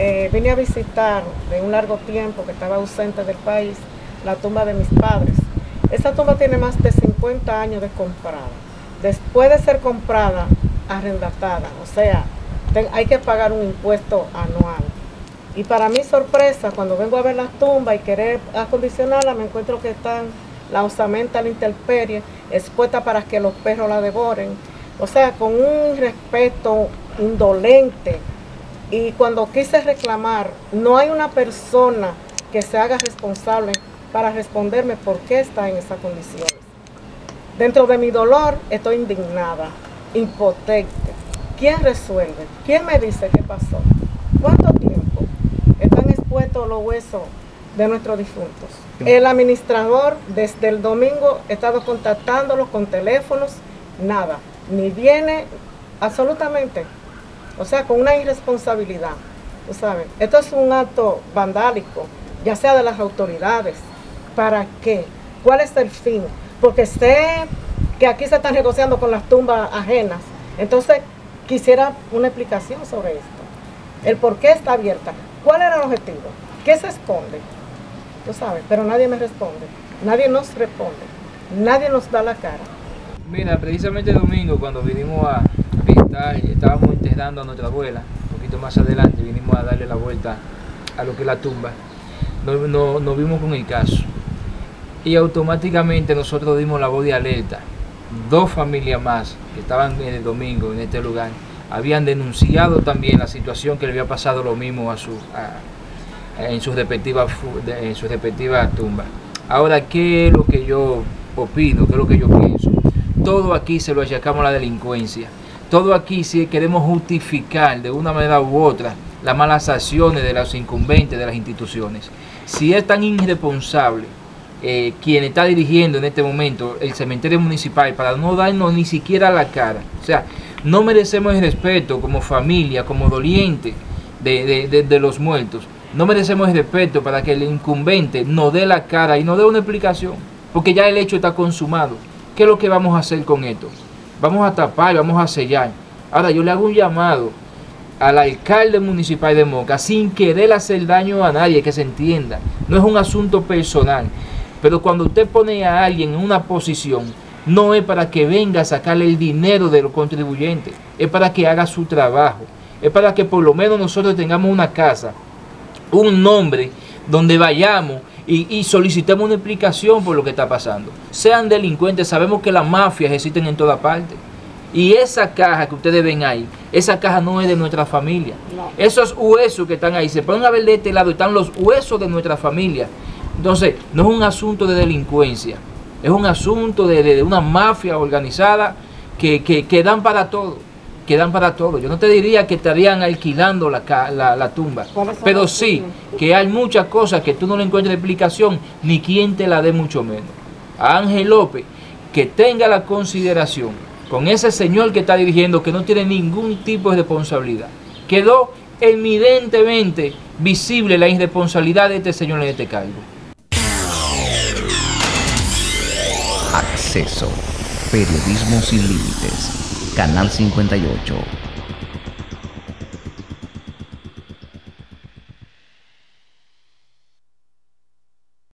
vine a visitar de un largo tiempo que estaba ausente del país la tumba de mis padres. Esa tumba tiene más de 50 años de comprada. Después de ser comprada, arrendatada, o sea, hay que pagar un impuesto anual. Y para mi sorpresa, cuando vengo a ver la tumba y querer acondicionarla, me encuentro que están la osamenta a la intemperie, expuesta para que los perros la devoren. O sea, con un respeto indolente. Y cuando quise reclamar, no hay una persona que se haga responsable para responderme por qué está en esas condiciones. Dentro de mi dolor estoy indignada, impotente. ¿Quién resuelve? ¿Quién me dice qué pasó? ¿Cuánto tiempo están expuestos los huesos de nuestros difuntos? El administrador desde el domingo ha estado contactándolos con teléfonos, nada, ni viene absolutamente. O sea, con una irresponsabilidad, tú sabes. Esto es un acto vandálico, ya sea de las autoridades. ¿Para qué? ¿Cuál es el fin? Porque sé que aquí se están negociando con las tumbas ajenas. Entonces, quisiera una explicación sobre esto. El por qué está abierta. ¿Cuál era el objetivo? ¿Qué se esconde? Tú sabes, pero nadie me responde. Nadie nos responde. Nadie nos da la cara. Mira, precisamente el domingo cuando vinimos a visitar, estábamos enterrando a nuestra abuela, un poquito más adelante vinimos a darle la vuelta a lo que es la tumba, nos vimos con el caso y automáticamente nosotros dimos la voz de alerta. Dos familias más que estaban en el domingo en este lugar habían denunciado también la situación que le había pasado lo mismo en sus respectivas tumbas. Ahora, ¿qué es lo que yo opino? ¿Qué es lo que yo pienso? Todo aquí se lo achacamos a la delincuencia. Todo aquí, si queremos justificar de una manera u otra las malas acciones de los incumbentes de las instituciones. Si es tan irresponsable quien está dirigiendo en este momento el cementerio municipal para no darnos ni siquiera la cara, o sea, no merecemos el respeto como familia, como doliente de los muertos. No merecemos el respeto para que el incumbente nos dé la cara y nos dé una explicación, porque ya el hecho está consumado. ¿Qué es lo que vamos a hacer con esto? Vamos a tapar, vamos a sellar. Ahora yo le hago un llamado al alcalde municipal de Moca, sin querer hacer daño a nadie, que se entienda. No es un asunto personal, pero cuando usted pone a alguien en una posición, no es para que venga a sacarle el dinero de los contribuyentes, es para que haga su trabajo, es para que por lo menos nosotros tengamos una casa, un nombre donde vayamos y solicitemos una explicación por lo que está pasando. Sean delincuentes, sabemos que las mafias existen en toda parte. Y esa caja que ustedes ven ahí, esa caja no es de nuestra familia. No. Esos huesos que están ahí, se pueden ver de este lado, están los huesos de nuestra familia. Entonces, no es un asunto de delincuencia, es un asunto de una mafia organizada que dan para todo. Que dan para todo. Yo no te diría que estarían alquilando la tumba, pero sí que hay muchas cosas que tú no le encuentras explicación, ni quien te la dé, mucho menos. A Ángel López, que tenga la consideración con ese señor que está dirigiendo, que no tiene ningún tipo de responsabilidad. Quedó evidentemente visible la irresponsabilidad de este señor en este cargo. Acceso. Periodismo sin límites. Canal 58.